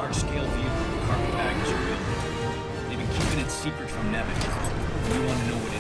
large-scale vehicle with carpet baggers are real. They've been keeping it secret from Nevin. You want to know what